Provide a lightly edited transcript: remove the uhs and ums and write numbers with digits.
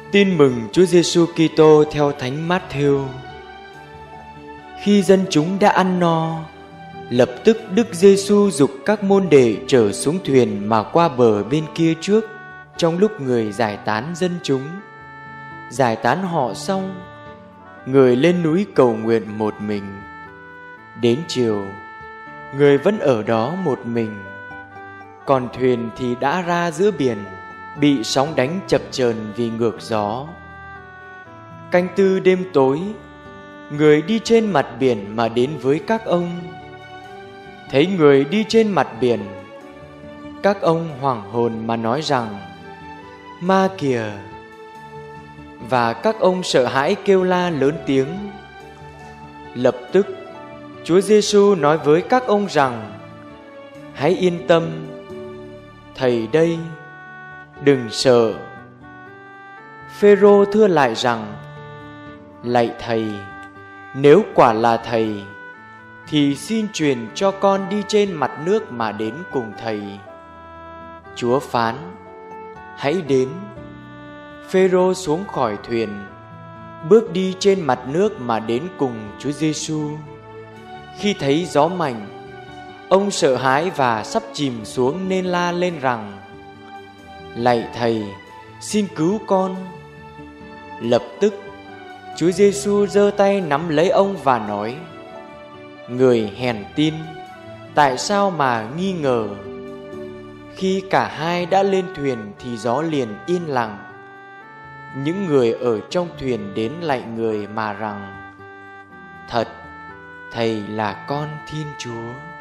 Tin mừng Chúa Giêsu Kitô theo Thánh Mát-thêu. Khi dân chúng đã ăn no, lập tức Đức Giêsu giục các môn đệ trở xuống thuyền mà qua bờ bên kia trước, trong lúc người giải tán dân chúng. Giải tán họ xong, người lên núi cầu nguyện một mình. Đến chiều, người vẫn ở đó một mình, còn thuyền thì đã ra giữa biển, bị sóng đánh chập chờn vì ngược gió. Canh tư đêm tối, người đi trên mặt biển mà đến với các ông. Thấy người đi trên mặt biển, các ông hoảng hồn mà nói rằng: Ma kìa! Và các ông sợ hãi kêu la lớn tiếng. Lập tức Chúa Giêsu nói với các ông rằng: Hãy yên tâm, Thầy đây, đừng sợ. Phêrô thưa lại rằng: Lạy Thầy, nếu quả là Thầy, thì xin truyền cho con đi trên mặt nước mà đến cùng Thầy. Chúa phán: Hãy đến. Phêrô xuống khỏi thuyền, bước đi trên mặt nước mà đến cùng Chúa Giêsu. Khi thấy gió mạnh, ông sợ hãi và sắp chìm xuống nên la lên rằng: Lạy Thầy, xin cứu con. Lập tức Chúa Giêsu giơ tay nắm lấy ông và nói: Người hèn tin, tại sao mà nghi ngờ? Khi cả hai đã lên thuyền thì gió liền yên lặng. Những người ở trong thuyền đến lạy người mà rằng: Thật, Thầy là Con Thiên Chúa.